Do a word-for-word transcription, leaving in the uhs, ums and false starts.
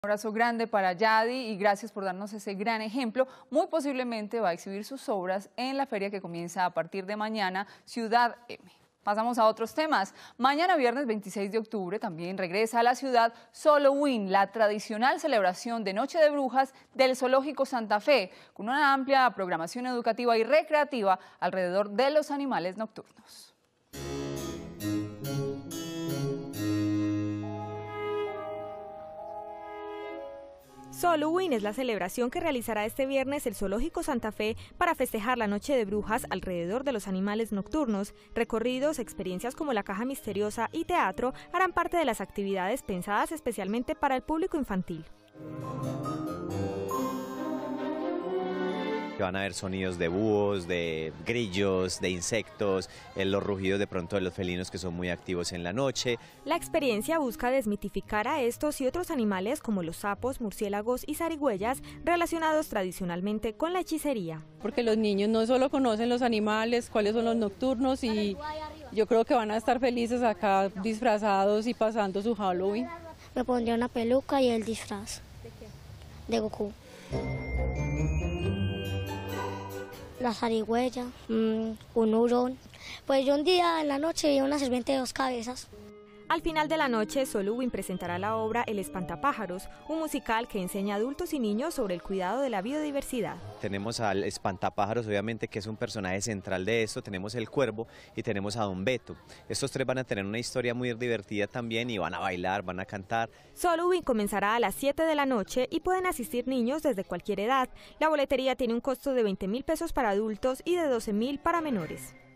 Un abrazo grande para Yadi y gracias por darnos ese gran ejemplo. Muy posiblemente va a exhibir sus obras en la feria que comienza a partir de mañana, Ciudad M. Pasamos a otros temas. Mañana, viernes veintiséis de octubre, también regresa a la ciudad Halloween, la tradicional celebración de Noche de Brujas del Zoológico Santa Fe, con una amplia programación educativa y recreativa alrededor de los animales nocturnos. Halloween es la celebración que realizará este viernes el Zoológico Santa Fe para festejar la Noche de Brujas alrededor de los animales nocturnos. Recorridos, experiencias como la caja misteriosa y teatro harán parte de las actividades pensadas especialmente para el público infantil. Van a haber sonidos de búhos, de grillos, de insectos, los rugidos de pronto de los felinos que son muy activos en la noche. La experiencia busca desmitificar a estos y otros animales como los sapos, murciélagos y zarigüeyas relacionados tradicionalmente con la hechicería. Porque los niños no solo conocen los animales, cuáles son los nocturnos, y yo creo que van a estar felices acá disfrazados y pasando su Halloween. Me pondría una peluca y el disfraz. ¿De qué? De Goku. La zarigüeya, mmm, un hurón. Pues yo un día en la noche vi una serpiente de dos cabezas. Al final de la noche, Halloween presentará la obra El Espantapájaros, un musical que enseña a adultos y niños sobre el cuidado de la biodiversidad. Tenemos al Espantapájaros, obviamente, que es un personaje central de esto, tenemos el Cuervo y tenemos a Don Beto. Estos tres van a tener una historia muy divertida también y van a bailar, van a cantar. Halloween comenzará a las siete de la noche y pueden asistir niños desde cualquier edad. La boletería tiene un costo de veinte mil pesos para adultos y de doce mil para menores.